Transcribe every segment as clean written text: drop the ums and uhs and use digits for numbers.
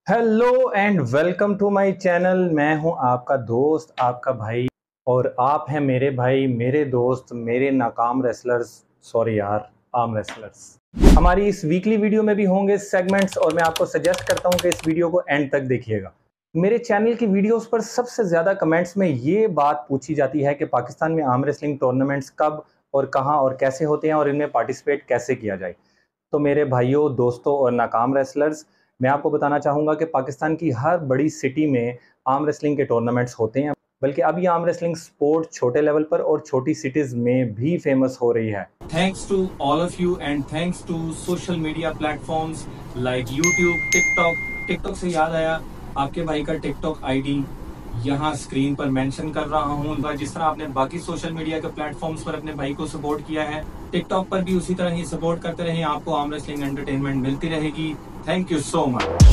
Hello and welcome to my channel. मैं हूं आपका दोस्त, आपका भाई, और आप हैं मेरे भाई, मेरे दोस्त, मेरे नाकाम रेसलर्स, सॉरी यार, आर्म रेसलर्स। हमारी इस वीकली वीडियो में भी होंगे सेगमेंट्स और मैं आपको सजेस्ट करता हूं कि इस वीडियो को एंड तक देखिएगा। मेरे चैनल की वीडियोस पर सबसे ज़्यादा कमेंट्स में ये बात पूछी जाती है कि पाकिस्तान में आर्म रेसलिंग टूर्नामेंट्स कब और कहाँ और कैसे होते हैं और इनमें पार्टिसिपेट कैसे किया जाए। तो मेरे भाइयों, दोस्तों और नाकाम रेसलर्स, मैं आपको बताना चाहूँगा कि पाकिस्तान की हर बड़ी सिटी में आर्म रेसलिंग के टूर्नामेंट्स होते हैं, बल्कि अब ये आर्म रेसलिंग स्पोर्ट छोटे लेवल पर और छोटी सिटीज़ में भी फेमस हो रही है। Thanks to all of you and thanks to social media platforms like YouTube, TikTok। TikTok से याद आया, आपके भाई का TikTok आईडी यहाँ स्क्रीन पर मेंशन कर रहा हूँ। जिस तरह आपने बाकी सोशल मीडिया के प्लेटफॉर्म्स पर अपने भाई को सपोर्ट किया है, टिकटॉक पर भी उसी तरह ही सपोर्ट करते रहें। आपको आर्म रेसलिंग एंटरटेनमेंट मिलती रहेगी। Thank you so much.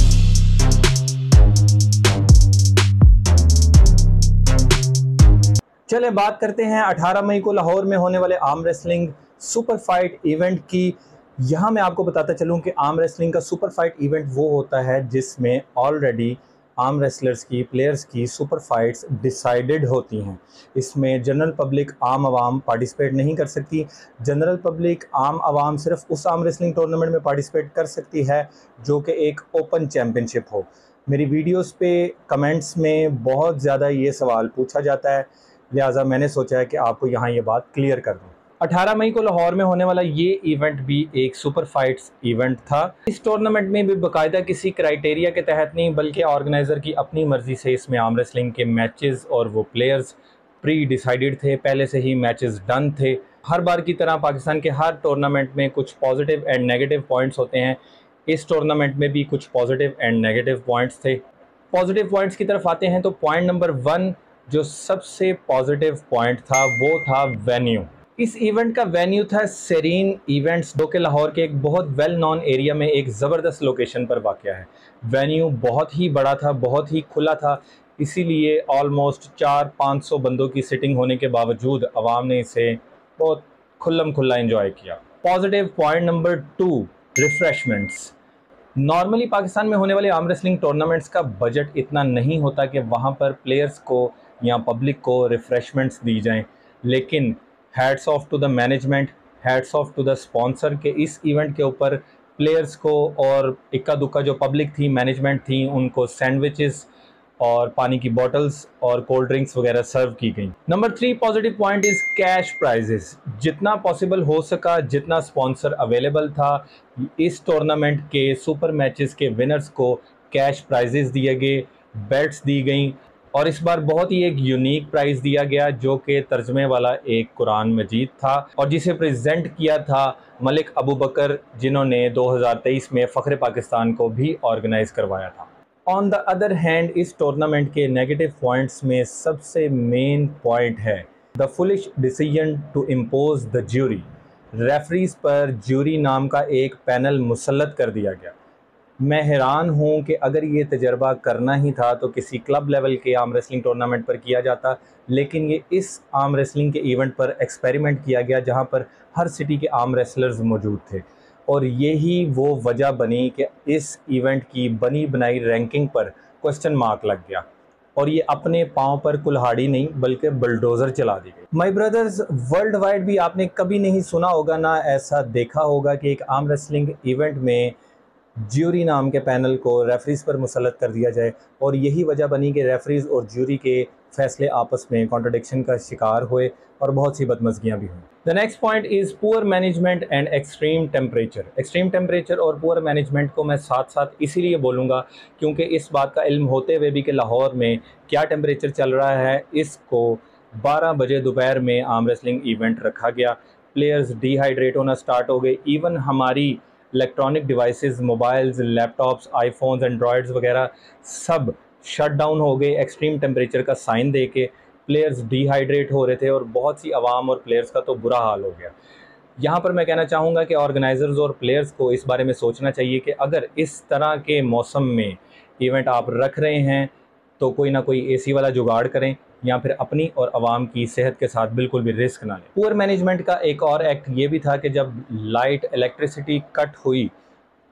चले बात करते हैं 18 मई को लाहौर में होने वाले arm wrestling super fight event की। यहाँ मैं आपको बताता चलूँ कि आर्म रेसलिंग का सुपर फाइट इवेंट वो होता है जिसमें ऑलरेडी आर्म रेसलर्स की, प्लेयर्स की सुपर फाइट्स डिसाइडेड होती हैं। इसमें जनरल पब्लिक, आम आवाम पार्टिसिपेट नहीं कर सकती। जनरल पब्लिक, आम आवाम सिर्फ उस आर्म रेसलिंग टूर्नामेंट में पार्टिसिपेट कर सकती है जो कि एक ओपन चैम्पियनशिप हो। मेरी वीडियोस पे कमेंट्स में बहुत ज़्यादा ये सवाल पूछा जाता है, लिहाजा मैंने सोचा है कि आपको यहाँ ये बात क्लियर कर दूँ। 18 मई को लाहौर में होने वाला ये इवेंट भी एक सुपर फाइट्स इवेंट था। इस टूर्नामेंट में भी बाकायदा किसी क्राइटेरिया के तहत नहीं, बल्कि ऑर्गेनाइज़र की अपनी मर्ज़ी से इसमें आर्म रेसलिंग के मैचेस और वो प्लेयर्स प्री डिसाइडेड थे, पहले से ही मैचेस डन थे। हर बार की तरह पाकिस्तान के हर टूर्नामेंट में कुछ पॉजिटिव एंड नेगेटिव पॉइंट्स होते हैं। इस टूर्नामेंट में भी कुछ पॉजिटिव एंड नेगेटिव पॉइंट्स थे। पॉजिटिव पॉइंट्स की तरफ आते हैं तो पॉइंट नंबर 1 जो सबसे पॉजिटिव पॉइंट था वो था वेन्यू। इस इवेंट का वेन्यू था सेरीन इवेंट्स, जो कि लाहौर के एक बहुत वेल नोन एरिया में एक ज़बरदस्त लोकेशन पर वाक़या है। वेन्यू बहुत ही बड़ा था, बहुत ही खुला था, इसीलिए ऑलमोस्ट 400-500 बंदों की सिटिंग होने के बावजूद आवाम ने इसे बहुत खुल्लम खुल्ला इंजॉय किया। Positive point number 2, refreshments. Normally Pakistan में होने वाले आर्म रेसलिंग टूर्नामेंट्स का बजट इतना नहीं होता कि वहाँ पर प्लेयर्स को या पब्लिक को रिफ़्रेशमेंट्स दी जाएं, लेकिन hats off to the management, hats off to the sponsor के इस इवेंट के ऊपर प्लेयर्स को और इक्का दुक्का जो पब्लिक थी, मैनेजमेंट थी, उनको सैंडविचेस और पानी की बॉटल्स और कोल्ड ड्रिंक्स वगैरह सर्व की गई। Number 3 positive point is cash prizes. जितना पॉसिबल हो सका, जितना स्पॉन्सर अवेलेबल था, इस टूर्नामेंट के सुपर मैचेस के विनर्स को कैश प्राइजेस दिए गए, बेल्ट्स दी गई, और इस बार बहुत ही एक यूनिक प्राइज़ दिया गया जो कि तर्जमे वाला एक कुरान मजीद था और जिसे प्रेजेंट किया था मलिक अबू बकर, जिन्होंने 2023 में फ़ख्र पाकिस्तान को भी ऑर्गेनाइज़ करवाया था। ऑन द अदर हैंड, इस टूर्नामेंट के नेगेटिव पॉइंट्स में सबसे मेन पॉइंट है the foolish decision to impose the jury. Referees पर ज्यूरी नाम का एक पैनल मुसल्लत कर दिया गया। मैं हैरान हूँ कि अगर ये तजर्बा करना ही था तो किसी क्लब लेवल के आर्म रेसलिंग टूर्नामेंट पर किया जाता, लेकिन ये इस आर्म रेसलिंग के इवेंट पर एक्सपेरिमेंट किया गया जहाँ पर हर सिटी के आर्म रेसलर्स मौजूद थे, और यही वो वजह बनी कि इस इवेंट की बनी बनाई रैंकिंग पर क्वेश्चन मार्क लग गया और ये अपने पाँव पर कुल्हाड़ी नहीं बल्कि बुलडोज़र चला दी गई। माय ब्रदर्स, वर्ल्ड वाइड भी आपने कभी नहीं सुना होगा ना ऐसा देखा होगा कि एक आर्म रेसलिंग इवेंट में ज्यूरी नाम के पैनल को रेफरीज पर मुसल्लत कर दिया जाए, और यही वजह बनी कि रेफरीज और ज्यूरी के फैसले आपस में कॉन्ट्रडिक्शन का शिकार हुए और बहुत सी बदमज़गियाँ भी हुई। The next point is poor management and extreme temperature. Extreme temperature और पुअर मैनेजमेंट को मैं साथ साथ इसीलिए बोलूँगा क्योंकि इस बात का इल्म होते हुए भी कि लाहौर में क्या टेम्परेचर चल रहा है, इसको 12 बजे दोपहर में आर्म रेसलिंग इवेंट रखा गया। प्लेयर्स डिहाइड्रेट होना स्टार्ट हो गए। इवन हमारी electronic devices, mobiles, laptops, iPhones, androids वगैरह सब शट डाउन हो गए एक्सट्रीम टेम्परेचर का साइन दे के। प्लेयर्स डिहाइड्रेट हो रहे थे और बहुत सी आवाम और प्लेयर्स का तो बुरा हाल हो गया। यहाँ पर मैं कहना चाहूँगा कि ऑर्गेनाइज़र्स और प्लेयर्स को इस बारे में सोचना चाहिए कि अगर इस तरह के मौसम में इवेंट आप रख रहे हैं तो कोई ना कोई एसी वाला जुगाड़ करें या फिर अपनी और आवाम की सेहत के साथ बिल्कुल भी रिस्क ना लें। पुअर मैनेजमेंट का एक और एक्ट ये भी था कि जब लाइट इलेक्ट्रिसिटी कट हुई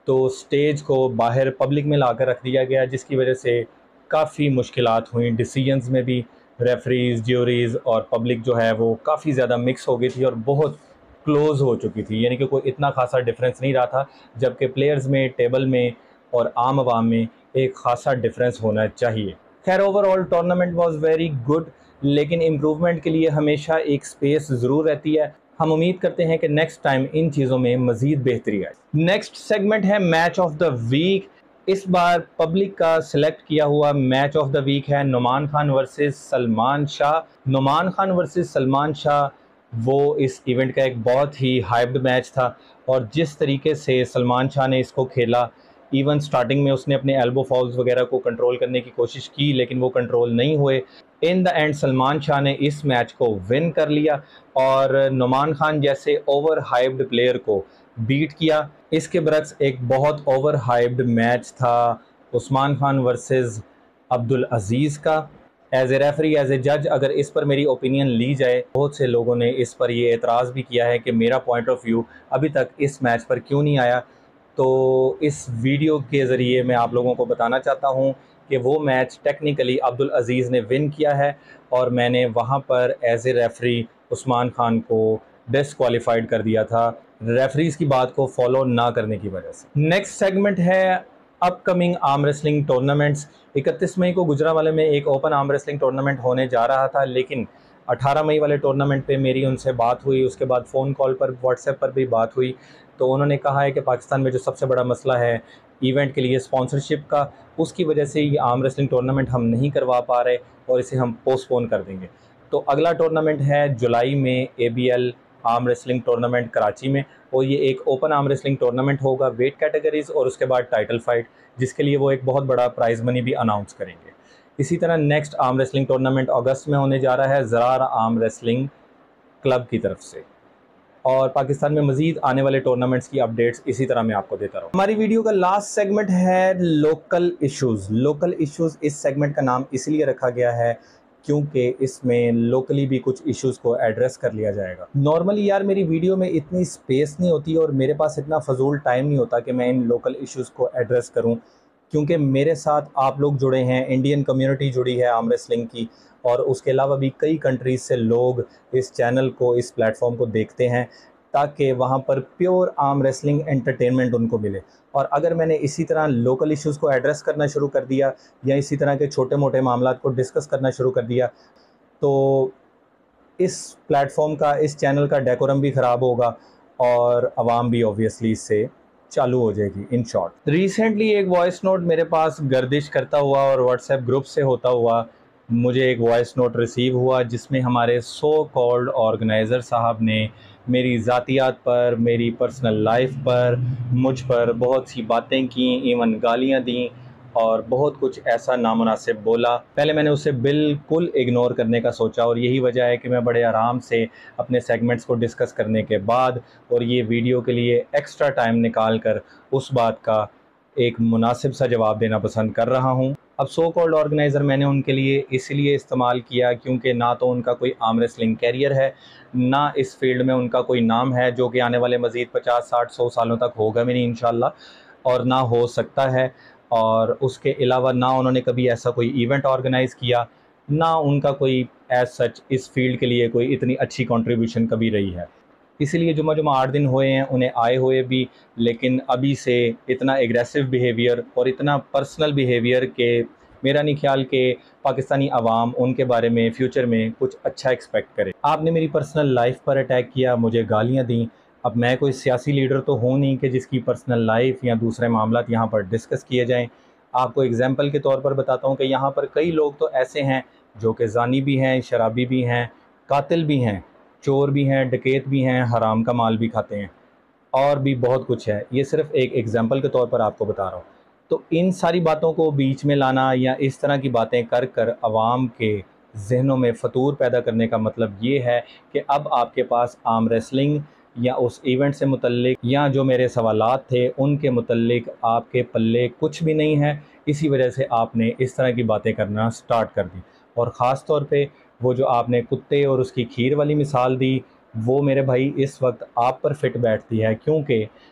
तो स्टेज को बाहर पब्लिक में लाकर रख दिया गया, जिसकी वजह से काफ़ी मुश्किलात हुई डिसीजंस में भी। रेफरीज, ज्यूरीज और पब्लिक जो है वो काफ़ी ज़्यादा मिक्स हो गई थी और बहुत क्लोज हो चुकी थी, यानी कि कोई इतना खासा डिफरेंस नहीं रहा था, जबकि प्लेयर्स में, टेबल में और आम आवाम में एक खासा डिफरेंस होना चाहिए। खैर, overall tournament was very good, लेकिन इम्प्रूवमेंट के लिए हमेशा एक स्पेस ज़रूर रहती है। हम उम्मीद करते हैं कि नेक्स्ट टाइम इन चीज़ों में मज़ीद बेहतरी आए। नेक्स्ट सेगमेंट है मैच ऑफ द वीक। इस बार पब्लिक का सिलेक्ट किया हुआ मैच ऑफ द वीक है नुमान खान वर्सेस सलमान शाह। नुमान खान वर्सेस सलमान शाह वो इस इवेंट का एक बहुत ही हाइप्ड मैच था, और जिस तरीके से सलमान शाह ने इसको खेला, इवन स्टार्टिंग में उसने अपने एल्बो फाउल्स वगैरह को कंट्रोल करने की कोशिश की, लेकिन वो कंट्रोल नहीं हुए। In the end Salman Shah ने इस मैच को विन कर लिया और नुमान खान जैसे ओवर हाइप्ड प्लेयर को बीट किया। इसके बरक्स एक बहुत ओवर हाइप्ड मैच था उस्मान खान वर्सेस अब्दुल अजीज़ का। As a referee, as a जज, अगर इस पर मेरी ओपिनियन ली जाए, बहुत से लोगों ने इस पर ये एतराज़ भी किया है कि मेरा पॉइंट ऑफ व्यू अभी तक इस मैच पर क्यों नहीं आया। तो इस वीडियो के ज़रिए मैं आप लोगों को बताना चाहता हूँ कि वो मैच टेक्निकली अब्दुल अजीज़ ने विन किया है, और मैंने वहाँ पर as a referee Usman Khan को डिसक्वालीफाइड कर दिया था, रेफरीज़ की बात को फॉलो ना करने की वजह से। नेक्स्ट सेगमेंट है अपकमिंग आर्म रेसलिंग टूर्नामेंट्स। 31 मई को गुजरांवाले में एक ओपन आर्म रेसलिंग टूर्नामेंट होने जा रहा था, लेकिन 18 मई वाले टूर्नामेंट पे मेरी उनसे बात हुई, उसके बाद फ़ोन कॉल पर, व्हाट्सएप पर भी बात हुई। तो उन्होंने कहा है कि पाकिस्तान में जो सबसे बड़ा मसला है इवेंट के लिए स्पॉन्सरशिप का, उसकी वजह से ये आर्म रेसलिंग टूर्नामेंट हम नहीं करवा पा रहे और इसे हम पोस्टपोन कर देंगे। तो अगला टूर्नामेंट है जुलाई में ABL arm wrestling tournament Karachi में, और ये एक ओपन आर्म रेसलिंग टूर्नामेंट होगा, वेट कैटेगरीज और उसके बाद टाइटल फाइट, जिसके लिए वो एक बहुत बड़ा प्राइज़ मनी भी अनाउंस करेंगे। इसी तरह नेक्स्ट आर्म रेसलिंग टूर्नामेंट अगस्त में होने जा रहा है ज़रार आर्म रेसलिंग क्लब की तरफ से, और पाकिस्तान में मज़ीद आने वाले टूर्नामेंट्स की अपडेट्स इसी तरह मैं आपको देता रहूँ। हमारी वीडियो का लास्ट सेगमेंट है लोकल इश्यूज़। लोकल इश्यूज़ इस सेगमेंट का नाम इसलिए रखा गया है क्योंकि इसमें लोकली भी कुछ इश्यूज़ को एड्रेस कर लिया जाएगा। नॉर्मली यार मेरी वीडियो में इतनी स्पेस नहीं होती और मेरे पास इतना फजूल टाइम नहीं होता कि मैं इन लोकल इश्यूज़ को एड्रेस करूं, क्योंकि मेरे साथ आप लोग जुड़े हैं, इंडियन कम्युनिटी जुड़ी है आर्म रेसलिंग की, और उसके अलावा भी कई कंट्रीज़ से लोग इस चैनल को, इस प्लेटफॉर्म को देखते हैं, ताकि वहाँ पर प्योर आर्म रेसलिंग एंटरटेनमेंट उनको मिले। और अगर मैंने इसी तरह लोकल इश्यूज़ को एड्रेस करना शुरू कर दिया या इसी तरह के छोटे मोटे मामलात को डिस्कस करना शुरू कर दिया, तो इस प्लेटफॉर्म का, इस चैनल का डेकोरम भी ख़राब होगा और आवाम भी ऑब्वियसली इससे चालू हो जाएगी। इन शॉर्ट, रिसेंटली एक वॉइस नोट मेरे पास गर्दिश करता हुआ और व्हाट्सएप ग्रुप से होता हुआ मुझे एक वॉइस नोट रिसीव हुआ, जिसमें हमारे सो कॉल्ड ऑर्गेनाइज़र साहब ने मेरी ज़ातियात पर, मेरी पर्सनल लाइफ पर, मुझ पर बहुत सी बातें की, इवन गालियाँ दी और बहुत कुछ ऐसा नामुनासिब बोला। पहले मैंने उसे बिल्कुल इग्नोर करने का सोचा, और यही वजह है कि मैं बड़े आराम से अपने सेगमेंट्स को डिस्कस करने के बाद और ये वीडियो के लिए एक्स्ट्रा टाइम निकाल कर उस बात का एक मुनासिब सा जवाब देना पसंद कर रहा हूँ। अब सो कॉल्ड ऑर्गेनाइज़र मैंने उनके लिए इसलिए इस्तेमाल किया क्योंकि ना तो उनका कोई आर्म रेसलिंग कैरियर है, ना इस फील्ड में उनका कोई नाम है जो कि आने वाले मज़ीद 50, 60, 100 सालों तक होगा भी नहीं इंशाल्लाह, और ना हो सकता है। और उसके अलावा ना उन्होंने कभी ऐसा कोई इवेंट ऑर्गेनाइज़ किया, ना उनका कोई एज सच इस फील्ड के लिए कोई इतनी अच्छी कंट्रीब्यूशन कभी रही है। इसीलिए जुम्मा 8 दिन हुए हैं उन्हें आए हुए भी, लेकिन अभी से इतना एग्रेसिव बिहेवियर और इतना पर्सनल बिहेवियर के मेरा नहीं ख्याल कि पाकिस्तानी आवाम उनके बारे में फ़्यूचर में कुछ अच्छा एक्सपेक्ट करे। आपने मेरी पर्सनल लाइफ पर अटैक किया, मुझे गालियाँ दी। अब मैं कोई सियासी लीडर तो हूँ नहीं कि जिसकी पर्सनल लाइफ या दूसरे मामलात यहाँ पर डिस्कस किए जाएं। आपको एग्जांपल के तौर पर बताता हूँ कि यहाँ पर कई लोग तो ऐसे हैं जो कि ज़ानी भी हैं, शराबी भी हैं, कातिल भी हैं, चोर भी हैं, डकैत भी हैं, हराम का माल भी खाते हैं, और भी बहुत कुछ है। ये सिर्फ एक एग्जांपल के तौर पर आपको बता रहा हूँ। तो इन सारी बातों को बीच में लाना या इस तरह की बातें कर कर आवाम के जहनों में फतूर पैदा करने का मतलब ये है कि अब आपके पास आर्म रेसलिंग या उस इवेंट से मुतल्लिक या जो मेरे सवालात थे उनके मुतल्लिक आपके पल्ले कुछ भी नहीं है। इसी वजह से आपने इस तरह की बातें करना स्टार्ट कर दी, और ख़ास तौर पे वो जो आपने कुत्ते और उसकी खीर वाली मिसाल दी, वो मेरे भाई इस वक्त आप पर फिट बैठती है, क्योंकि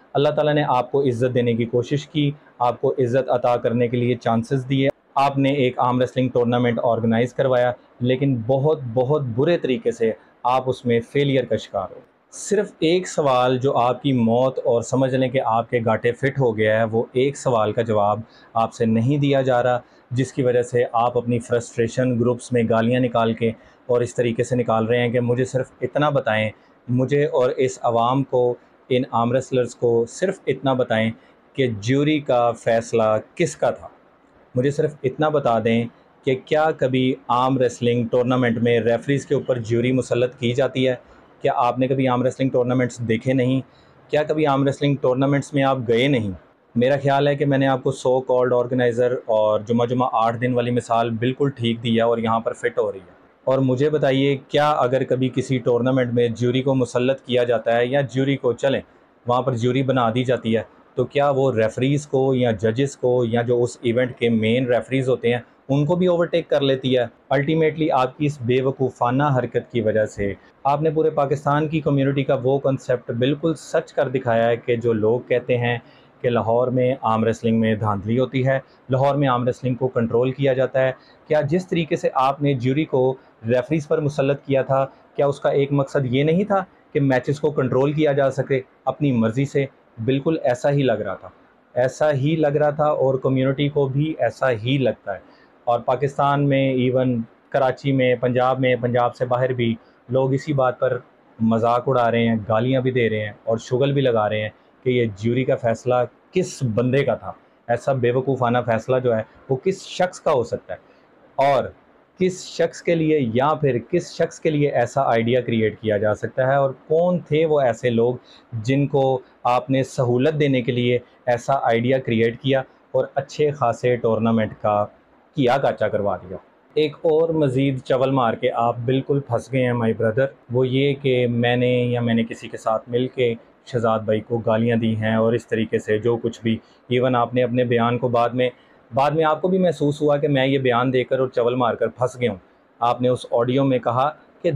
अल्लाह ताला ने आपको इज़्ज़त देने की कोशिश की, आपको इज़्ज़त अता करने के लिए चांसेस दिए, आपने एक आर्म रेसलिंग टूर्नामेंट ऑर्गेनाइज़ करवाया, लेकिन बहुत बहुत बुरे तरीके से आप उसमें फेलियर का शिकार हो। सिर्फ एक सवाल जो आपकी मौत और समझ लें कि आपके गांठे फिट हो गया है, वो एक सवाल का जवाब आपसे नहीं दिया जा रहा, जिसकी वजह से आप अपनी फ्रस्ट्रेशन ग्रुप्स में गालियां निकाल के और इस तरीके से निकाल रहे हैं कि मुझे सिर्फ इतना बताएं, मुझे और इस आवाम को, इन आर्म रेसलर्स को सिर्फ इतना बताएं कि ज्यूरी का फ़ैसला किसका था। मुझे सिर्फ इतना बता दें कि क्या कभी आर्म रेसलिंग टूर्नामेंट में रेफरीज़ के ऊपर ज्यूरी मुसल्लत की जाती है? क्या आपने कभी आर्म रेसलिंग टूर्नामेंट्स देखे नहीं? क्या कभी आर्म रेसलिंग टूर्नामेंट्स में आप गए नहीं? मेरा ख्याल है कि मैंने आपको सो कॉल्ड ऑर्गेनाइज़र और जुमा जुमा 8 दिन वाली मिसाल बिल्कुल ठीक दी है और यहाँ पर फिट हो रही है। और मुझे बताइए, क्या अगर कभी किसी टूर्नामेंट में ज्यूरी को मुसल्लत किया जाता है या ज्यूरी को चलें वहाँ पर ज्यूरी बना दी जाती है, तो क्या वो रेफरीज़ को या जजेस को या जो उस इवेंट के मेन रेफरीज़ होते हैं उनको भी ओवरटेक कर लेती है? अल्टीमेटली आपकी इस बेवकूफ़ाना हरकत की वजह से आपने पूरे पाकिस्तान की कम्युनिटी का वो कंसेप्ट बिल्कुल सच कर दिखाया है कि जो लोग कहते हैं कि लाहौर में आर्म रेसलिंग में धांधली होती है, लाहौर में आर्म रेसलिंग को कंट्रोल किया जाता है। क्या जिस तरीके से आपने ज्यूरी को रेफरीज़ पर मुसल्लत किया था, क्या उसका एक मकसद ये नहीं था कि मैचेस को कंट्रोल किया जा सके अपनी मर्ज़ी से? बिल्कुल ऐसा ही लग रहा था, ऐसा ही लग रहा था और कम्युनिटी को भी ऐसा ही लगता है। और पाकिस्तान में, इवन कराची में, पंजाब से बाहर भी लोग इसी बात पर मजाक उड़ा रहे हैं, गालियां भी दे रहे हैं और शुगल भी लगा रहे हैं कि ये ज्यूरी का फ़ैसला किस बंदे का था। ऐसा बेवकूफ़ाना फ़ैसला जो है वो किस शख्स का हो सकता है, और किस शख्स के लिए या फिर किस शख्स के लिए ऐसा आइडिया क्रिएट किया जा सकता है, और कौन थे वो ऐसे लोग जिनको आपने सहूलत देने के लिए ऐसा आइडिया क्रिएट किया और अच्छे खासे टूर्नामेंट का किया काचा करवा दिया। एक और मज़ीद चवल मार के आप बिल्कुल फंस गए हैं माय ब्रदर, वो ये कि मैंने किसी के साथ मिल के शहजाद भाई को गालियाँ दी हैं और इस तरीके से जो कुछ भी, इवन आपने अपने बयान को बाद में आपको भी महसूस हुआ कि मैं ये बयान देकर और चवल मारकर फंस गया हूँ। आपने उस ऑडियो में कहा कि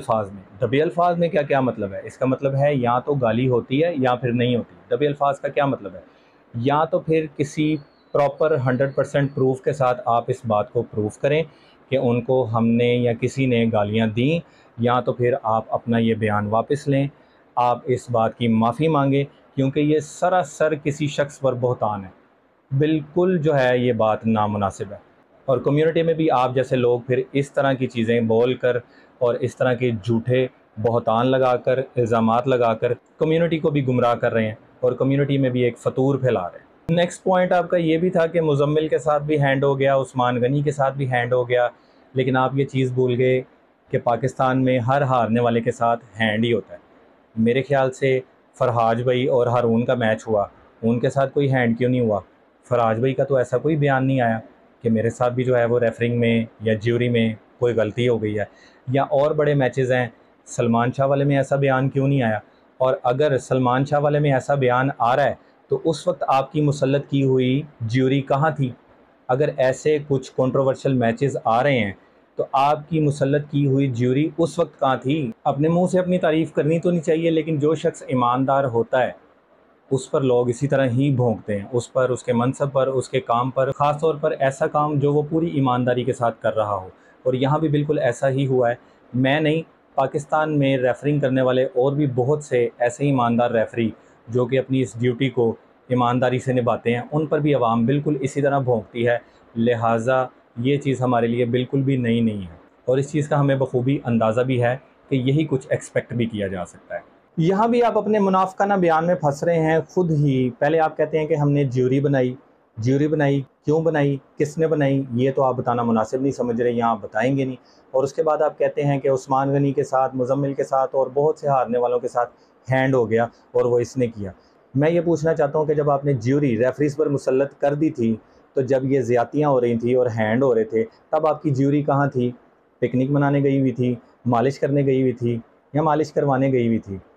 दबे अल्फाज में क्या क्या मतलब है? इसका मतलब है या तो गाली होती है या फिर नहीं होती। दबे अल्फाज का क्या मतलब है? या तो फिर किसी प्रॉपर 100% प्रूफ के साथ आप इस बात को प्रूफ करें कि उनको हमने या किसी ने गालियाँ दी, या तो फिर आप अपना ये बयान वापस लें, आप इस बात की माफ़ी मांगें, क्योंकि ये सरासर किसी शख्स पर बहतान है। बिल्कुल जो है ये बात नामुनासिब है। और कम्युनिटी में भी आप जैसे लोग फिर इस तरह की चीज़ें बोल कर और इस तरह के झूठे बहतान लगाकर, इल्ज़ामात लगाकर कम्युनिटी को भी गुमराह कर रहे हैं और कम्युनिटी में भी एक फतूर फैला रहे हैं। नेक्स्ट पॉइंट आपका ये भी था कि मुज़म्मिल के साथ भी हैंड हो गया, उस्मान गनी के साथ भी हैंड हो गया, लेकिन आप ये चीज़ भूल गए कि पाकिस्तान में हर हारने वाले के साथ हैंड ही होता है। मेरे ख्याल से फरहाज भाई और हारून का मैच हुआ, उनके साथ कोई हैंड क्यों नहीं हुआ? फरहाज भाई का तो ऐसा कोई बयान नहीं आया कि मेरे साथ भी जो है वो रेफरिंग में या ज्यूरी में कोई गलती हो गई है। या और बड़े मैचेस हैं, सलमान शाह वाले में ऐसा बयान क्यों नहीं आया? और अगर सलमान शाह वाले में ऐसा बयान आ रहा है तो उस वक्त आपकी मुसल्लत की हुई ज्यूरी कहाँ थी? अगर ऐसे कुछ कंट्रोवर्शियल मैचेस आ रहे हैं तो आपकी मुसल्लत की हुई ज्यूरी उस वक्त कहाँ थी? अपने मुंह से अपनी तारीफ़ करनी तो नहीं चाहिए, लेकिन जो शख्स ईमानदार होता है उस पर लोग इसी तरह ही भोंकते हैं, उस पर, उसके मनसब पर, उसके काम पर, ख़ास तौर पर ऐसा काम जो वो पूरी ईमानदारी के साथ कर रहा हो। और यहाँ भी बिल्कुल ऐसा ही हुआ है। मैं नहीं, पाकिस्तान में रेफरिंग करने वाले और भी बहुत से ऐसे ईमानदार रेफरी जो कि अपनी इस ड्यूटी को ईमानदारी से निभाते हैं, उन पर भी आवाम बिल्कुल इसी तरह भोंकती है। लिहाजा ये चीज़ हमारे लिए बिल्कुल भी नई नहीं है और इस चीज़ का हमें बखूबी अंदाज़ा भी है कि यही कुछ एक्सपेक्ट भी किया जा सकता है। यहाँ भी आप अपने मुनाफिकाना बयान में फंस रहे हैं खुद ही। पहले आप कहते हैं कि हमने ज्यूरी बनाई, क्यों बनाई, किसने बनाई, ये तो आप बताना मुनासिब नहीं समझ रहे, यहाँ आप बताएंगे नहीं। और उसके बाद आप कहते हैं कि उस्मान गनी के साथ, मुज़म्मिल के साथ और बहुत से हारने वालों के साथ हैंड हो गया और वो इसने किया। मैं ये पूछना चाहता हूँ कि जब आपने ज्यूरी रेफरीज पर मुसल्लत कर दी थी, तो जब ये ज़्यादतियाँ हो रही थी और हैंड हो रहे थे, तब आपकी ज्यूरी कहाँ थी? पिकनिक मनाने गई हुई थी, मालिश करने गई हुई थी, या मालिश करवाने गई हुई थी?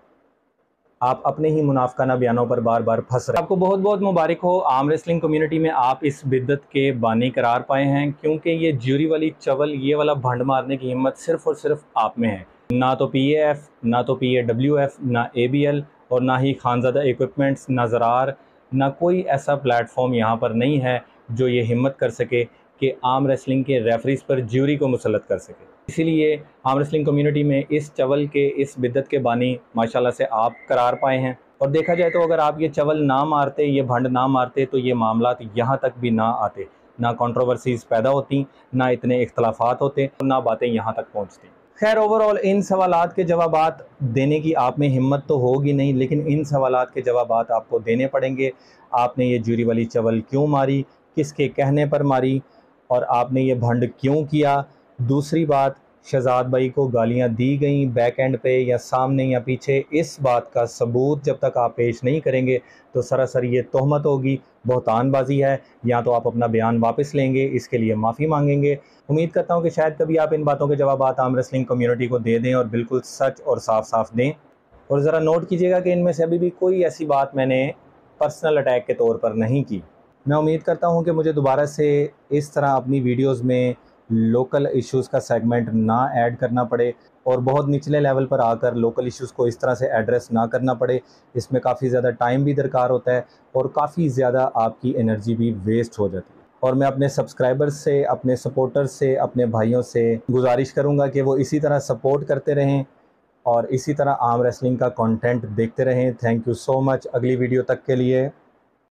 आप अपने ही मुनाफिकाना बयानों पर बार बार फंस रहे हैं। आपको बहुत बहुत मुबारक हो, आर्म रेसलिंग कम्युनिटी में आप इस बिद्दत के बानी करार पाए हैं, क्योंकि ये ज्यूरी वाली चवल, ये वाला भंड मारने की हिम्मत सिर्फ और सिर्फ आप में है। ना तो PAF, ना तो PAWF, ना ABL और ना ही खानज़ादा इक्विपमेंट्स, ना ज़रार, ना कोई ऐसा प्लेटफॉर्म यहाँ पर नहीं है जो ये हिम्मत कर सके कि आर्म रेसलिंग के रेफरीज पर ज्यूरी को मुसल्लत कर सके। इसीलिए आर्म रेसलिंग कम्युनिटी में इस चवल के, इस बिद्दत के बानी माशाल्लाह से आप करार पाए हैं। और देखा जाए तो अगर आप ये चवल ना मारते, ये भंड ना मारते, तो ये मामलात यहाँ तक भी ना आते, ना कंट्रोवर्सीज़ पैदा होती, ना इतने इख्तलाफात होते, ना बातें यहाँ तक पहुँचती। खैर, ओवरऑल इन सवालात के जवाबात देने की आप में हिम्मत तो होगी नहीं, लेकिन इन सवालात के जवाबात आपको देने पड़ेंगे। आपने ये ज्यूरी वाली चवल क्यों मारी, किसके कहने पर मारी, और आपने ये भंड क्यों किया। दूसरी बात, शहजाद भाई को गालियां दी गई बैक एंड पे या सामने या पीछे, इस बात का सबूत जब तक आप पेश नहीं करेंगे तो सरासर ये तोहमत होगी, बहतानबाजी है। या तो आप अपना बयान वापस लेंगे, इसके लिए माफ़ी मांगेंगे। उम्मीद करता हूँ कि शायद कभी आप इन बातों के जवाब आर्म रेसलिंग कम्युनिटी को दे दें और बिल्कुल सच और साफ साफ दें। और ज़रा नोट कीजिएगा कि इनमें से अभी भी कोई ऐसी बात मैंने पर्सनल अटैक के तौर पर नहीं की। मैं उम्मीद करता हूँ कि मुझे दोबारा से इस तरह अपनी वीडियोस में लोकल इश्यूज़ का सेगमेंट ना ऐड करना पड़े और बहुत निचले लेवल पर आकर लोकल इश्यूज़ को इस तरह से एड्रेस ना करना पड़े। इसमें काफ़ी ज़्यादा टाइम भी दरकार होता है और काफ़ी ज़्यादा आपकी एनर्जी भी वेस्ट हो जाती है। और मैं अपने सब्सक्राइबर्स से, अपने सपोर्टर्स से, अपने भाइयों से गुजारिश करूँगा कि वो इसी तरह सपोर्ट करते रहें और इसी तरह आर्म रेसलिंग का कंटेंट देखते रहें। Thank you so much. अगली वीडियो तक के लिए